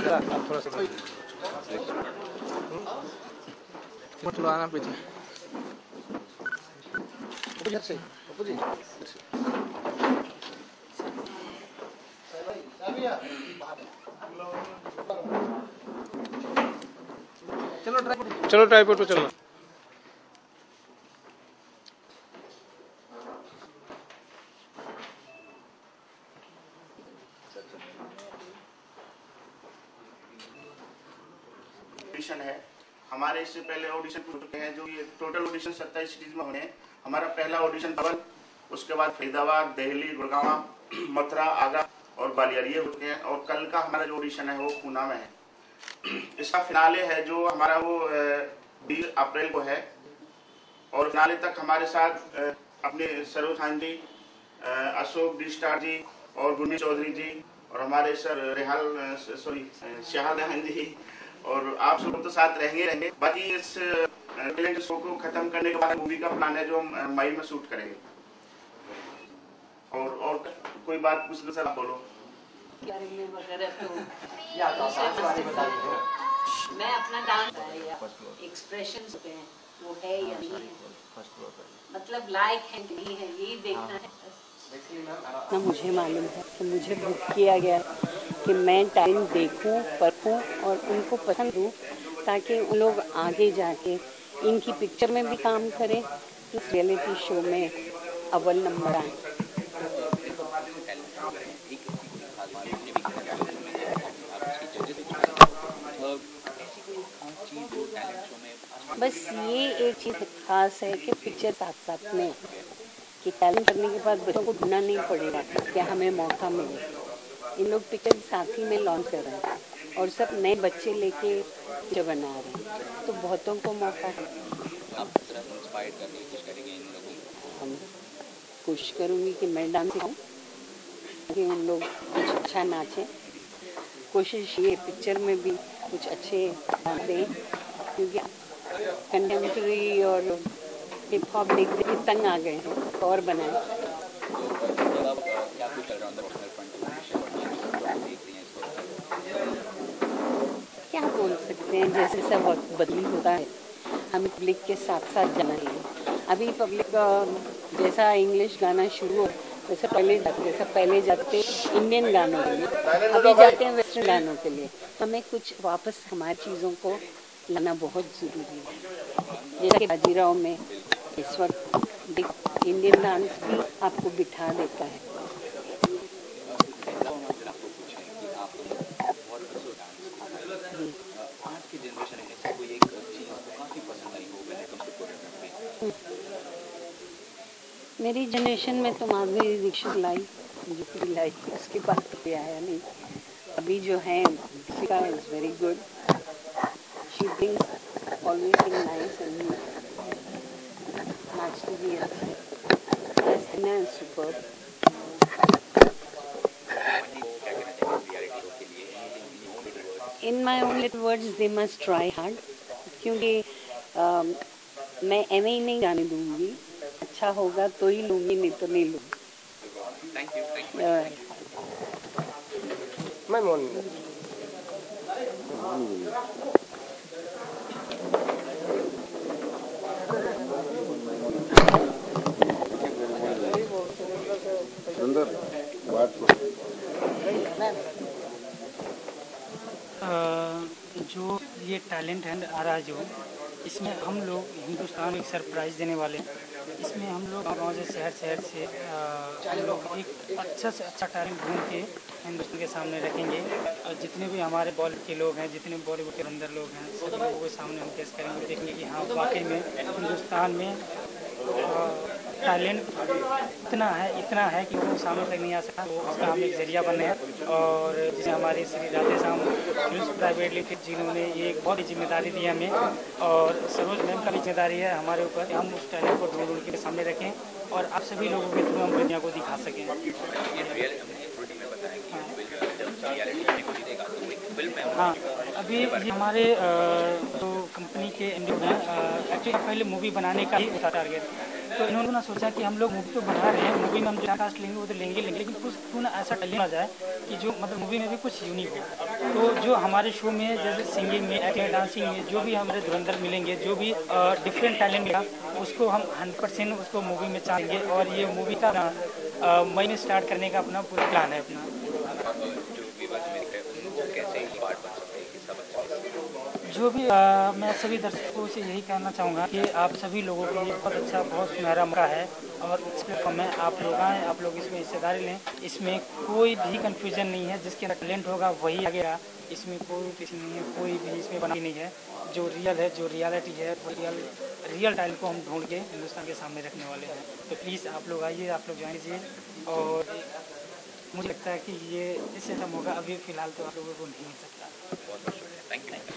आप थोड़ा सा थोड़ा आना पीछे। चलो ट्राइपॉड पे चलना। ऑडिशन है हमारे, इससे पहले ऑडिशन हो चुके हैं, जो ये टोटल ऑडिशन 27 सिटीज में होने हैं। हमारा पहला ऑडिशन भवन, उसके बाद फरीदाबाद, दिल्ली, गुड़गांव, मथुरा, आगरा और ग्वालियर ये होते हैं। और कल का हमारा जो ऑडिशन है वो पूना में है। इसका फिनाले है जो हमारा वो 20 अप्रैल को है। और फिनाले तक हमारे साथ अपने सरोज खान जी, अशोक डी स्टार जी और गुनी चौधरी जी और हमारे सर शाहल रहन जी और आप सब तो साथ रहेंगे। बाकी इस टैलेंट शो को खत्म करने के बाद मूवी का प्लान है जो हम मई में शूट करेंगे। और कोई बात पूछ लो सर, आप बोलो। मैं अपना डांस एक्सप्रेशंस पे वो है या नहीं है, मतलब लाइक है नहीं है, यही देखना है। ना मुझे मालूम है कि मुझे बुक किया गया कि मैं टाइम देखूं, परखूं और उनको पसंद दूं, ताकि उन लोग आगे जाके इनकी पिक्चर में भी काम करें, इस रियलिटी शो में अव्वल नंबर आए। बस ये एक चीज़ खास है कि पिक्चर साथ साथ में कि टैलेंट करने के बाद बच्चों को ढूंढना नहीं पड़ेगा कि हमें मौका मिले। इन लोग पिक्चर साथ ही में लॉन्च कर रहे हैं और सब नए बच्चे लेके पिक्चर बना रहे हैं, तो बहुतों को मौका है। हम कोशिश करूँगी कि मैं डांस सिखाऊँ कि उन लोग कुछ अच्छा नाचें। कोशिश ये पिक्चर में भी कुछ अच्छे दें, क्योंकि कंटेम्प्रेरी और हिप हॉप देख के तंग आ गए हैं, और बनाए। क्या बोल सकते हैं, जैसे सब वक्त बदली होता है, हमें पब्लिक के साथ साथ जाना है। अभी पब्लिक जैसा इंग्लिश गाना शुरू हो वैसे पहले जाते इंडियन गानों के लिए, अभी जाते हैं वेस्टर्न गानों के लिए। हमें कुछ वापस हमारी चीज़ों को लाना बहुत ज़रूरी है। जैसे कि बाजीराव में इस वक्त इंडियन डांस भी आपको बिठा देता है। मेरी जनरेशन में तो माधुरी दीक्षित लाई, जो पूरी लाई, उसके बाद तो आया नहीं। अभी जो है Deepika is very good, she brings always thing nice and नाचती भी अच्छी, super. In my own little words, they must try hard, क्योंकि मैं ऐਵੇਂ ही नहीं जाने दूंगी। अच्छा होगा तो ही लूंगी, नहीं तो नहीं लूंगी। Thank you. मैं मॉर्निंग जो ये टैलेंट है आ रहा है, जो इसमें हम लोग हिंदुस्तान को एक सरप्राइज़ देने वाले हैं। इसमें हम लोग गाँव से शहर से हम लोग एक अच्छा से अच्छा टैलेंट ढूंढ के हिंदुस्तान के सामने रखेंगे। और जितने भी हमारे बॉलीवुड के लोग हैं, जितने बॉलीवुड के अंदर लोग हैं, सब लोगों के सामने हम पेश करेंगे, देखेंगे कि हाँ वाकई में हिंदुस्तान में टैलेंट इतना है कि वो सामने तक नहीं आ सकता। तो उसका हम एक जरिया बने हैं। और जैसे हमारे Shri Radhe Shyam films private limited, जिन्होंने ये एक बहुत ही जिम्मेदारी दी हमें, और सरोज मैम का भी जिम्मेदारी है हमारे ऊपर कि हम उस टैलेंट को ढूंढ के सामने रखें और आप सभी लोगों के थ्रू हम दुनिया को दिखा सकें। हाँ अभी ये हमारे जो कंपनी के एमडी हैं, एक्चुअली पहले मूवी बनाने का ही था टारगेट। तो इन्होंने ना सोचा कि हम लोग मूवी तो बना रहे हैं, मूवी में हम जो कास्ट लेंगे वो तो लेंगे लेकिन कुछ क्यों ना ऐसा टैलेंट आ जाए कि जो मतलब मूवी में भी कुछ यूनिक हो। तो जो हमारे शो में जैसे सिंगिंग में, एक्टिंग, डांसिंग में जो भी हमारे धुरंधर मिलेंगे, जो भी डिफरेंट टैलेंट मिला, उसको हम 100% उसको मूवी में चाहेंगे। और ये मूवी का मई में स्टार्ट करने का अपना पूरा प्लान है अपना। जो भी मैं सभी दर्शकों से यही कहना चाहूँगा कि आप सभी लोगों के लिए बहुत अच्छा, बहुत सुनहरा मौका है और इस प्लेटफॉर्म में आप लोग आएँ, आप लोग इसमें हिस्सेदारी लें। इसमें कोई भी कंफ्यूजन नहीं है, जिसके अंदर टैलेंट होगा वही आगेगा। इसमें कोई किसी नहीं है, कोई भी इसमें बना नहीं है। जो रियल है, जो रियलिटी है, वो रियल टैलेंट को हम ढूंढ के हिंदुस्तान के सामने रखने वाले हैं। तो प्लीज़ आप लोग आइए, आप लोग ज्वाइन कीजिए। और मुझे लगता है कि ये इससे अच्छा मौका अभी फ़िलहाल तो आप लोगों को नहीं मिल सकता। Thank you.